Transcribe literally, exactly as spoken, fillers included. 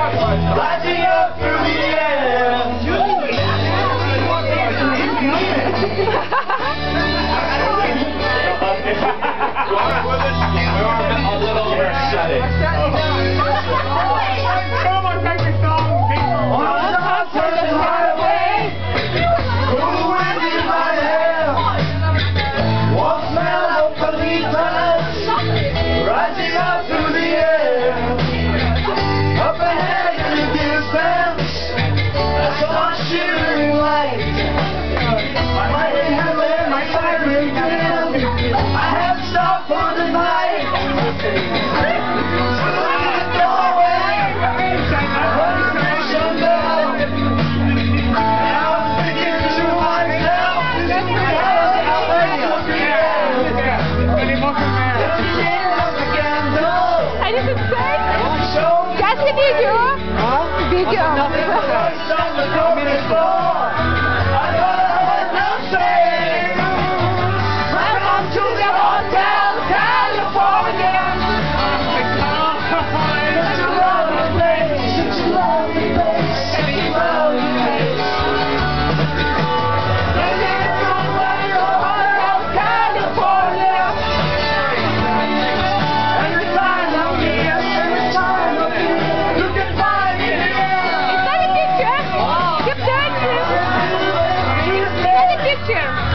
rising up through the air. We're a little overexcited. Come on, take your song, people. On the turning highway, cool wind in my hair. Warm smell of palitas rising up through the air. Up ahead in the distance, I saw a shimmering light. My lighting headlamp, my siren dim. I have stopped for the night. Видео. Video.